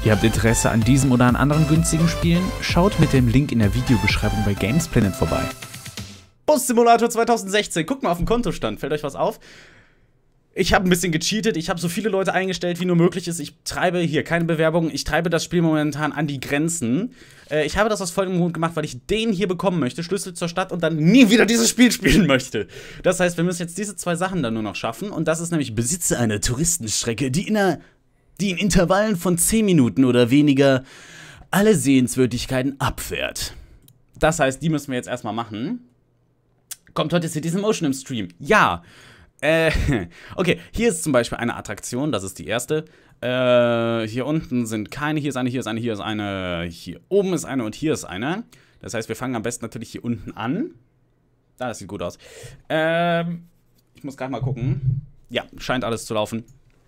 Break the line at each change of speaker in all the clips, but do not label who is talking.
Ihr habt Interesse an diesem oder an anderen günstigen Spielen? Schaut mit dem Link in der Videobeschreibung bei GamesPlanet vorbei.
Bus Simulator 2016, guckt mal auf den Kontostand, fällt euch was auf? Ich habe ein bisschen gecheatet, ich habe so viele Leute eingestellt, wie nur möglich ist. Ich treibe hier keine Bewerbung, ich treibe das Spiel momentan an die Grenzen. Ich habe das aus vollem Mund gemacht, weil ich den hier bekommen möchte, Schlüssel zur Stadt, und dann nie wieder dieses Spiel spielen möchte. Das heißt, wir müssen jetzt diese zwei Sachen dann nur noch schaffen. Und das ist nämlich: besitze eine Touristenstrecke, die in Intervallen von 10 Minuten oder weniger alle Sehenswürdigkeiten abfährt. Das heißt, die müssen wir jetzt erstmal machen. Kommt heute Cities in Motion im Stream? Ja. Okay, hier ist zum Beispiel eine Attraktion, das ist die erste. Hier unten sind keine, hier ist eine, hier ist eine, hier ist eine, hier oben ist eine und hier ist eine. Das heißt, wir fangen am besten natürlich hier unten an. Das sieht gut aus. Ich muss gerade mal gucken. Ja, scheint alles zu laufen.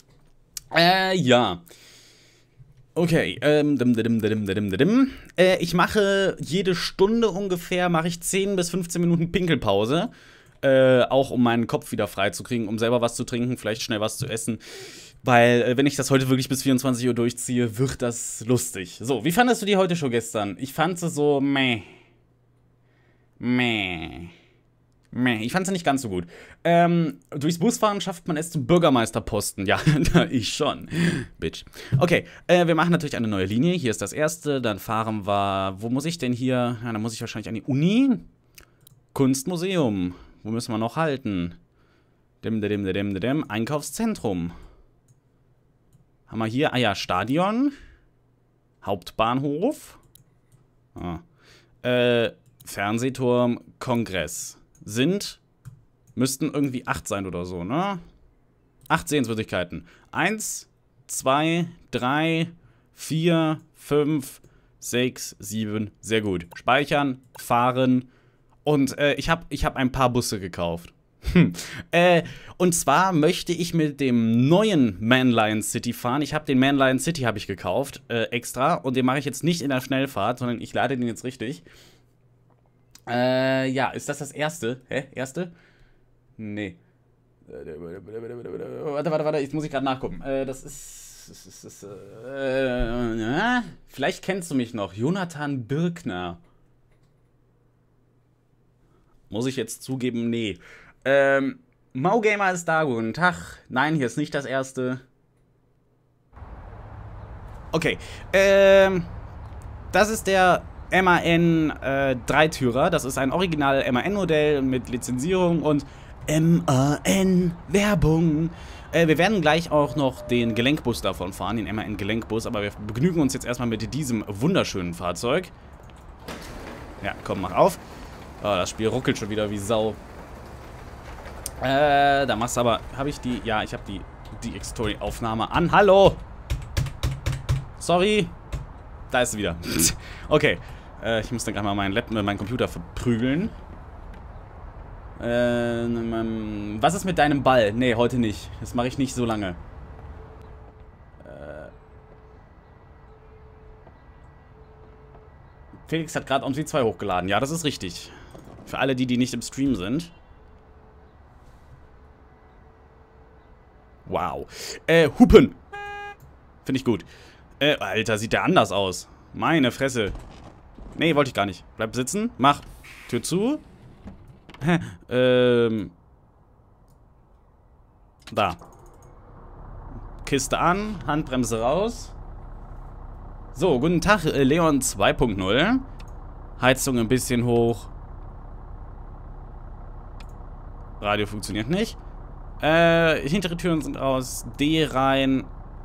Ja. Okay, ich mache jede Stunde ungefähr, mache ich 10 bis 15 Minuten Pinkelpause. Auch um meinen Kopf wieder frei zu kriegen, um selber was zu trinken, vielleicht schnell was zu essen. Weil, wenn ich das heute wirklich bis 24 Uhr durchziehe, wird das lustig. So, wie fandest du die Heute-Show gestern? Ich fand sie so meh. Ich fand sie nicht ganz so gut. Durchs Busfahren schafft man es zum Bürgermeisterposten. Ja, ich schon. Bitch. Okay, wir machen natürlich eine neue Linie. Hier ist das erste. Dann fahren wir. Wo muss ich denn hier? Ja, dann muss ich wahrscheinlich an die Uni. Kunstmuseum. Wo müssen wir noch halten? Einkaufszentrum. Haben wir hier? Ah ja, Stadion. Hauptbahnhof. Fernsehturm, Kongress. Müssten irgendwie 8 sein oder so, ne? 8 Sehenswürdigkeiten. 1, 2, 3, 4, 5, 6, 7. Sehr gut. Speichern, fahren. Und ich hab ein paar Busse gekauft. Und zwar möchte ich mit dem neuen Man Lion City fahren. Ich habe den Man Lion City gekauft, extra. Und den mache ich jetzt nicht in der Schnellfahrt, sondern ich lade den jetzt richtig. Ja, ist das das erste? Hä? Erste? Nee. Warte, jetzt muss ich gerade nachgucken. Das ist vielleicht kennst du mich noch. Jonathan Birkner. Muss ich jetzt zugeben, nee. Maugamer ist da, guten Tag. Nein, hier ist nicht das erste. Okay, das ist der MAN Dreitürer. Das ist ein Original MAN-Modell mit Lizenzierung und MAN-Werbung. Wir werden gleich auch noch den Gelenkbus davon fahren, den MAN-Gelenkbus, aber wir begnügen uns jetzt erstmal mit diesem wunderschönen Fahrzeug. Ja, komm, mach auf. Oh, das Spiel ruckelt schon wieder wie Sau. Da machst du aber... Habe ich die... Ja, ich habe die DxTory-Aufnahme an. Hallo! Sorry. Da ist sie wieder. Okay. Ich muss dann gerade mal meinen Computer verprügeln. Was ist mit deinem Ball? Nee, heute nicht. Das mache ich nicht so lange. Felix hat gerade OMSI 2 hochgeladen. Ja, das ist richtig. Für alle, die nicht im Stream sind. Wow. Hupen. Finde ich gut. Alter, sieht der anders aus. Meine Fresse. Nee, wollte ich gar nicht. Bleib sitzen. Mach. Tür zu. Da. Kiste an. Handbremse raus. So, guten Tag, Leon 2.0. Heizung ein bisschen hoch. Radio funktioniert nicht. Hintere Türen sind aus. D rein.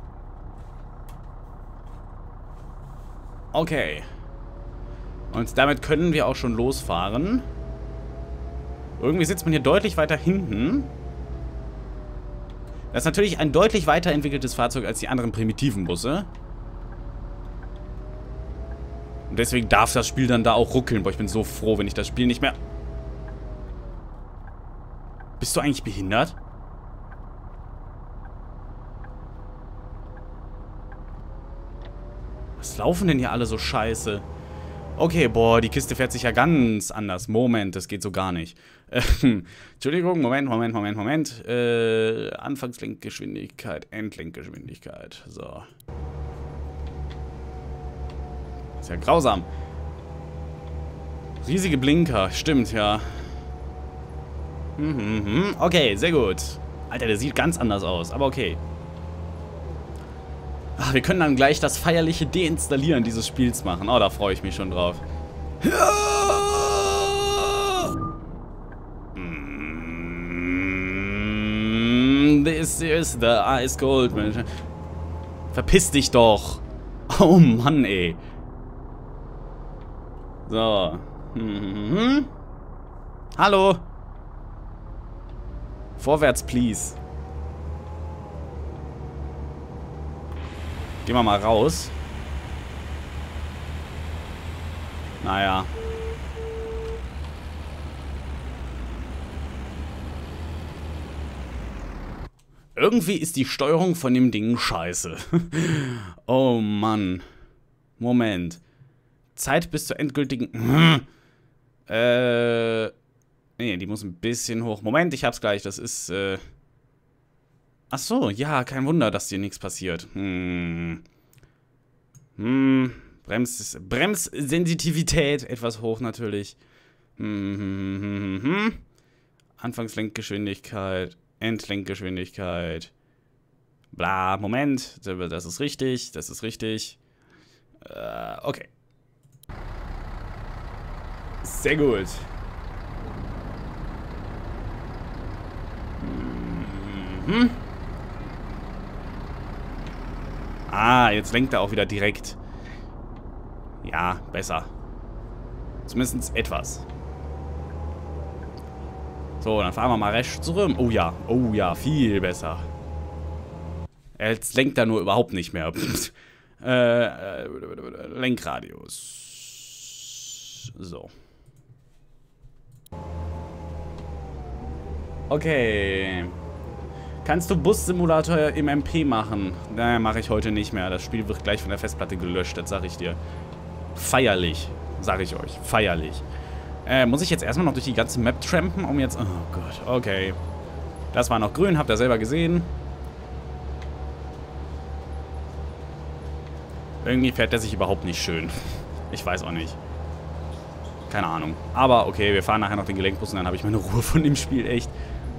Okay. Und damit können wir auch schon losfahren. Irgendwie sitzt man hier deutlich weiter hinten. Das ist natürlich ein deutlich weiterentwickeltes Fahrzeug als die anderen primitiven Busse. Und deswegen darf das Spiel dann da auch ruckeln. Boah, ich bin so froh, wenn ich das Spiel nicht mehr... Bist du eigentlich behindert? Was laufen denn hier alle so scheiße? Okay, boah, die Kiste fährt sich ja ganz anders. Moment, das geht so gar nicht. Entschuldigung, Moment. Anfangslenkgeschwindigkeit, Endlenkgeschwindigkeit. So. Ist ja grausam. Riesige Blinker. Stimmt, ja. Okay, sehr gut. Alter, der sieht ganz anders aus. Aber okay. Ach, wir können dann gleich das feierliche Deinstallieren dieses Spiels machen. Oh, da freue ich mich schon drauf. This is the ice cold. Verpiss dich doch. Oh Mann, ey. So. Hallo. Vorwärts, please. Gehen wir mal raus. Naja. Irgendwie ist die Steuerung von dem Ding scheiße. Oh Mann. Moment. Zeit bis zur endgültigen... Nee, die muss ein bisschen hoch. Moment, ich hab's gleich. Das ist, Ach so, ja, kein Wunder, dass dir nichts passiert. Bremssensitivität etwas hoch natürlich. Anfangslenkgeschwindigkeit, Endlenkgeschwindigkeit. Bla, Moment. Das ist richtig, das ist richtig. Okay. Sehr gut. Ah, jetzt lenkt er auch wieder direkt. Ja, besser. Zumindest etwas. So, dann fahren wir mal rechts rum. Oh ja, viel besser. Jetzt lenkt er nur überhaupt nicht mehr. Lenkradius. So. Okay. Kannst du Bussimulator im MP machen? Naja, mache ich heute nicht mehr. Das Spiel wird gleich von der Festplatte gelöscht, das sage ich dir. Feierlich, sage ich euch. Feierlich. Muss ich jetzt erstmal noch durch die ganze Map trampen, um jetzt... Oh Gott, okay. Das war noch grün, habt ihr selber gesehen. Irgendwie fährt der sich überhaupt nicht schön. Ich weiß auch nicht. Keine Ahnung. Aber okay, wir fahren nachher noch den Gelenkbus und dann habe ich meine Ruhe von dem Spiel, echt.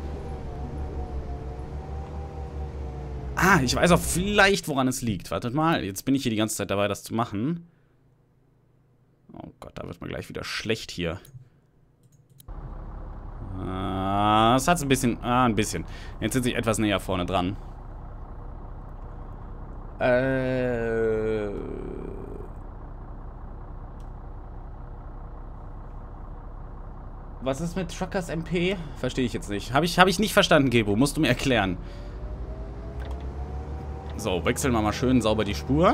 Ah, ich weiß auch vielleicht, woran es liegt. Wartet mal, jetzt bin ich hier die ganze Zeit dabei, das zu machen. Oh Gott, da wird mir gleich wieder schlecht hier. Das hat es ein bisschen... ein bisschen. Jetzt sitze ich etwas näher vorne dran. Was ist mit Truckers MP? Verstehe ich jetzt nicht. Hab ich nicht verstanden, Gebo. Musst du mir erklären. So, wechseln wir mal schön sauber die Spur.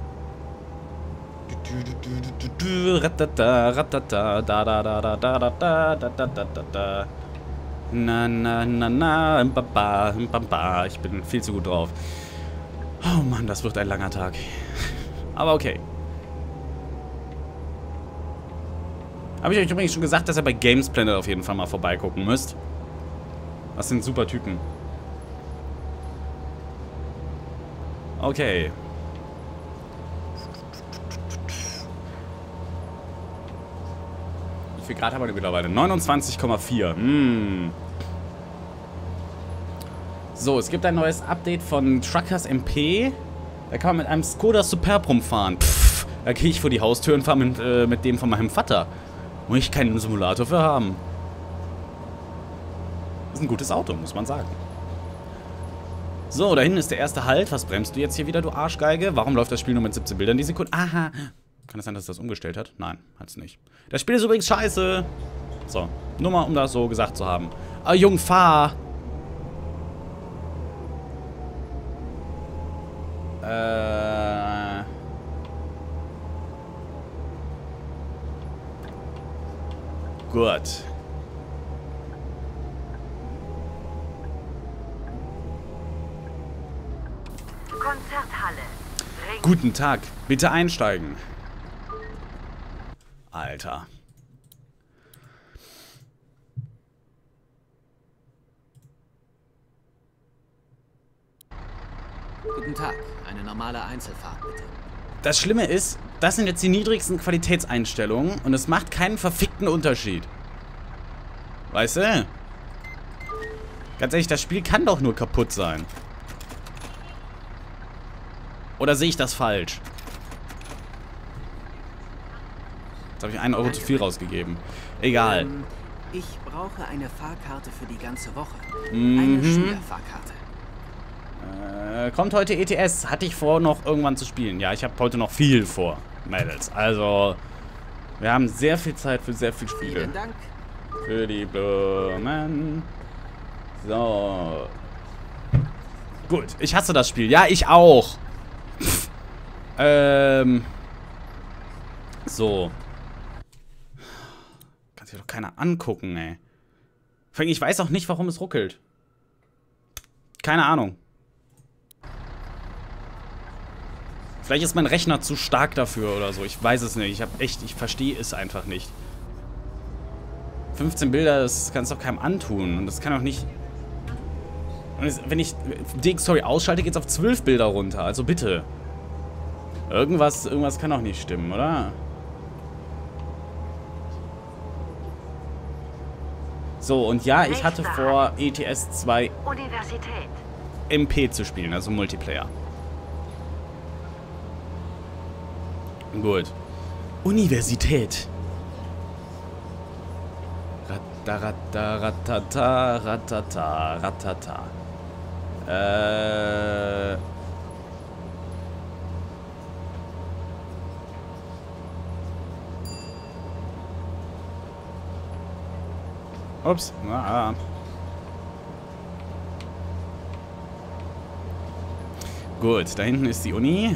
Ich bin viel zu gut drauf. Oh Mann, das wird ein langer Tag. Aber okay. Habe ich euch übrigens schon gesagt, dass ihr bei Games Planet auf jeden Fall mal vorbeigucken müsst. Das sind super Typen. Okay. Wie viel Grad haben wir denn mittlerweile? 29,4. So, es gibt ein neues Update von Truckers MP. Da kann man mit einem Skoda Superb rumfahren. Pff, da gehe ich vor die Haustür und fahre mit dem von meinem Vater. Muss ich keinen Simulator für haben. Das ist ein gutes Auto, muss man sagen. So, da hinten ist der erste Halt. Was bremst du jetzt hier wieder, du Arschgeige? Warum läuft das Spiel nur mit 17 Bildern die Sekunde? Aha. Kann es sein, dass das umgestellt hat? Nein, hat es nicht. Das Spiel ist übrigens scheiße. So, nur mal, um das so gesagt zu haben. Ah, Jung, fahr. Gut.
Konzerthalle.
Guten Tag. Bitte einsteigen. Alter.
Guten Tag. Eine normale Einzelfahrt, bitte.
Das Schlimme ist, Das sind jetzt die niedrigsten Qualitätseinstellungen und es macht keinen verfickten Unterschied. Weißt du? Ganz ehrlich, das Spiel kann doch nur kaputt sein. Oder sehe ich das falsch? Jetzt habe ich 1 Euro zu viel rausgegeben. Egal.
Ich brauche eine Fahrkarte für die ganze Woche.
Mhm.
Eine Schülerfahrkarte.
Kommt heute ETS. Hatte ich vor, noch irgendwann zu spielen. Ja, ich habe heute noch viel vor, Mädels. Also, wir haben sehr viel Zeit für sehr viel Spiele.
Vielen Dank.
Für die Blumen. So. Gut, ich hasse das Spiel. Ja, ich auch. So. Kann sich doch keiner angucken, ey. Vor allem, ich weiß auch nicht, warum es ruckelt. Keine Ahnung. Vielleicht ist mein Rechner zu stark dafür oder so. Ich weiß es nicht. Ich verstehe es einfach nicht. 15 Bilder, das kannst du doch keinem antun. Und das kann auch nicht... Und wenn ich DxTory ausschalte, geht es auf 12 Bilder runter. Also bitte. Irgendwas kann doch nicht stimmen, oder? So, und ja, ich hatte vor, ETS 2
Universität.
MP zu spielen, also Multiplayer. Gut. Universität. Ratarata, ratata, ratata, ratata. Ups. Ah. Gut, da hinten ist die Uni.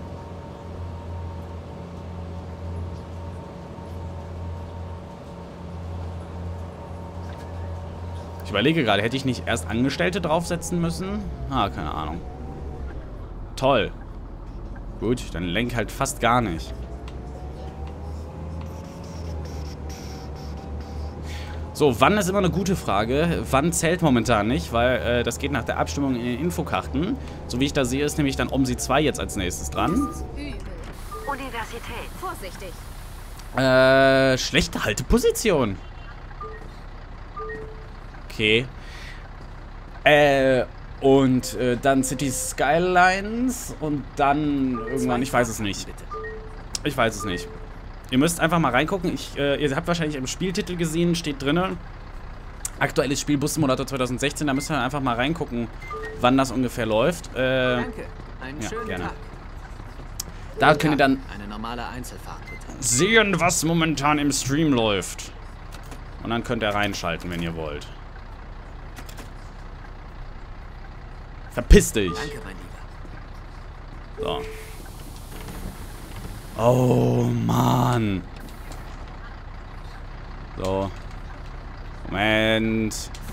Ich überlege gerade, hätte ich nicht erst Angestellte draufsetzen müssen? Ah, keine Ahnung. Toll. Gut, dann lenk halt fast gar nicht. So, wann ist immer eine gute Frage. Wann zählt momentan nicht, weil das geht nach der Abstimmung in den Infokarten. So wie ich da sehe, ist nämlich dann OMSI 2 jetzt als nächstes dran.
Universität.
Vorsichtig.
Schlechte Halteposition. Okay. Und dann City Skylines und dann irgendwann, ich weiß es nicht. Ich weiß es nicht. Ihr müsst einfach mal reingucken. Ihr habt wahrscheinlich im Spieltitel gesehen, steht drin. Aktuelles Spiel Bus Simulator 2016. Da müsst ihr einfach mal reingucken, wann das ungefähr läuft.
Danke. Einen
ja,
schönen
gerne.
Tag.
Da könnt ihr dann
Eine normale Einzelfahrt, bitte.
sehen, was momentan im Stream läuft. Und dann könnt ihr reinschalten, wenn ihr wollt. Verpiss dich!
Danke, mein Lieber.
So. Oh, Mann. So. Moment.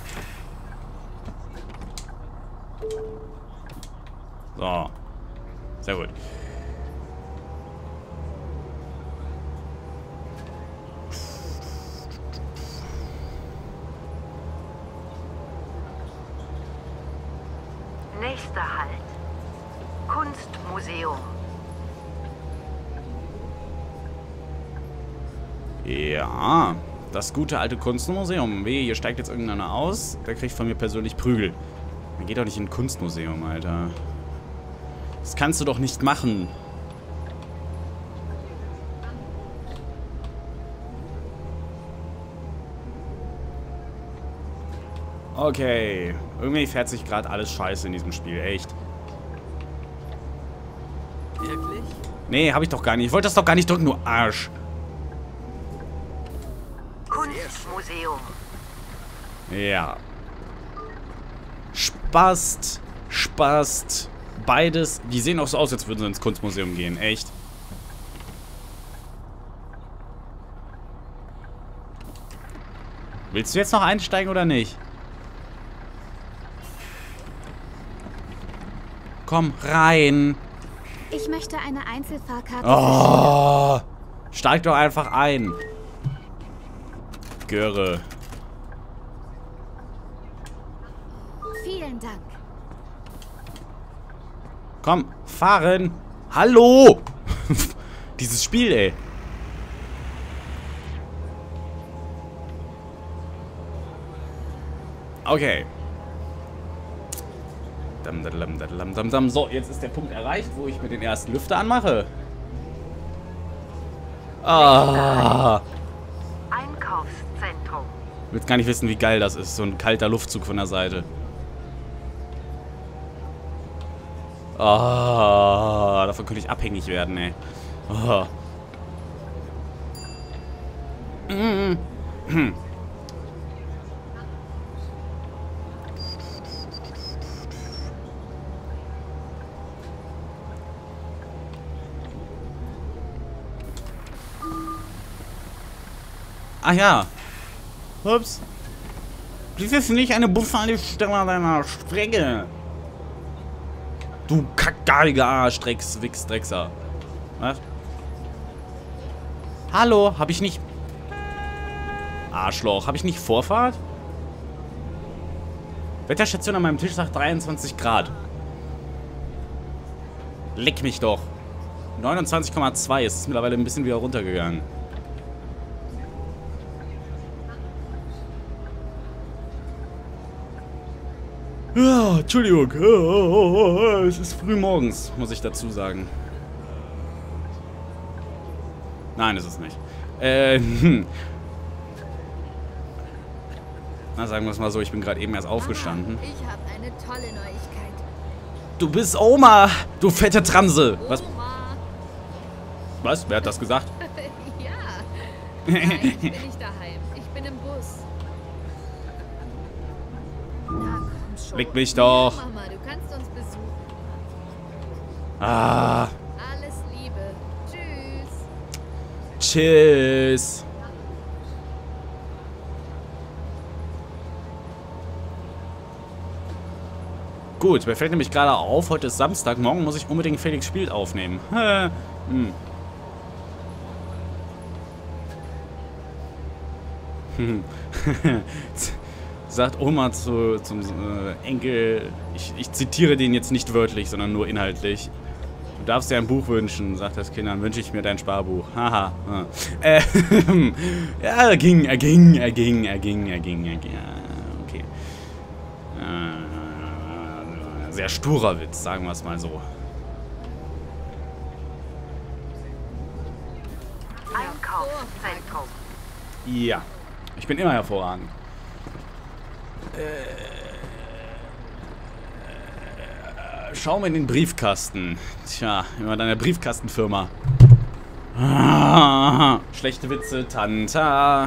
So. Sehr gut.
Nächster Halt. Kunstmuseum.
Ja, das gute alte Kunstmuseum. Weh, hier steigt jetzt irgendeiner aus. Der kriegt von mir persönlich Prügel. Man geht doch nicht in ein Kunstmuseum, Alter. Das kannst du doch nicht machen. Okay. Irgendwie fährt sich gerade alles scheiße in diesem Spiel. Echt.
Wirklich?
Nee, hab ich doch gar nicht. Ich wollte das doch gar nicht drücken, du Arsch.
Kunstmuseum.
Ja. Spast. Spast. Beides. Die sehen auch so aus, als würden sie ins Kunstmuseum gehen. Echt. Willst du jetzt noch einsteigen oder nicht? Komm, rein.
Ich möchte eine Einzelfahrkarte.
Oh. Steig doch einfach ein. Göre.
Vielen Dank.
Komm, fahren. Hallo. Dieses Spiel, ey. Okay. So, jetzt ist der Punkt erreicht, wo ich mir den ersten Lüfter anmache. Ah.
Einkaufszentrum.
Ich will jetzt gar nicht wissen, wie geil das ist. So ein kalter Luftzug von der Seite. Ah, davon könnte ich abhängig werden, ey. Oh. Ah ja. Ups. Dies ist nicht eine Bushaltestelle deiner Strecke. Du kackgariger Arsch, Wichsdreckser. Was? Hallo, hab ich nicht... Arschloch, hab ich nicht Vorfahrt? Wetterstation an meinem Tisch sagt 23 Grad. Leck mich doch. 29,2 ist mittlerweile ein bisschen wieder runtergegangen. Ja, Entschuldigung. Es ist früh morgens, muss ich dazu sagen. Nein, ist es nicht. Na, sagen wir es mal so, ich bin gerade eben erst aufgestanden.
Ich habe eine tolle Neuigkeit.
Du bist Oma, du fette Transe. Was?
Oma.
Was? Wer hat das gesagt?
Ja. Nein, ich bin nicht daheim. Ich bin im Bus. Na komm schon.
Leck mich doch.
Ja, Mama, du kannst uns besuchen.
Ah.
Alles Liebe. Tschüss.
Tschüss. Gut, mir fällt nämlich gerade auf, heute ist Samstag, morgen muss ich unbedingt Felix spielt aufnehmen. Sagt Oma zum Enkel, ich zitiere den jetzt nicht wörtlich, sondern nur inhaltlich. Du darfst dir ein Buch wünschen, sagt das Kind, dann wünsche ich mir dein Sparbuch. Haha. Ja, er ging. Okay. Sehr sturer Witz, sagen wir es mal so.
Einkaufszentrum.
Ja, ich bin immer hervorragend. Schau mal in den Briefkasten. Tja, immer deine Briefkastenfirma. Schlechte Witze, Tanta.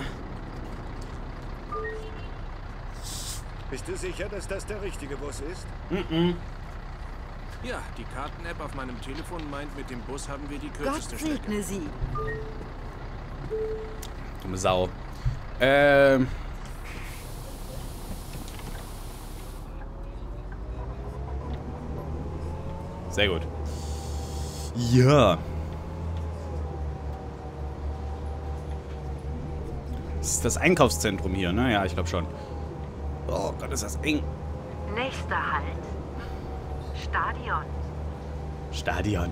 Bist du sicher, dass das der richtige Bus ist?
Ja, die Karten-App auf meinem Telefon meint, mit dem Bus haben wir die
Gott
kürzeste Strecke.
segne Sie.
Dumme Sau. Sehr gut. Ja. Das ist das Einkaufszentrum hier, ne? Ja, ich glaube schon. Oh Gott, ist das eng.
Nächster Halt. Stadion.
Stadion.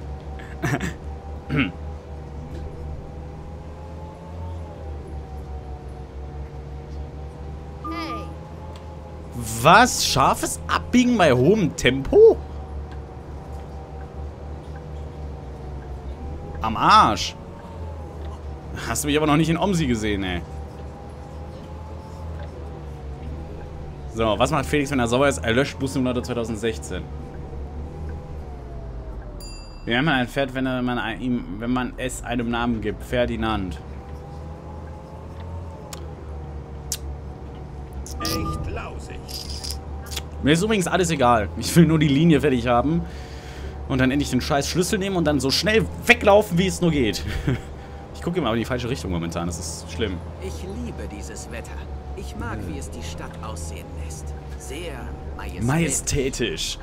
Hey.
Was? Scharfes Abbiegen bei hohem Tempo? Am Arsch. Hast du mich aber noch nicht in Omsi gesehen, ey. So, was macht Felix, wenn er sauer ist? Er löscht Bus Simulator 2016. Wie nennt man ein Pferd, wenn man es einem Namen gibt? Ferdinand.
Echt lausig.
Mir ist übrigens alles egal. Ich will nur die Linie fertig haben. Und dann endlich den scheiß Schlüssel nehmen und dann so schnell weglaufen, wie es nur geht. Ich gucke immer aber in die falsche Richtung momentan. Das ist schlimm.
Ich liebe dieses Wetter. Ich mag, wie es die Stadt aussehen lässt. Sehr
Majestätisch.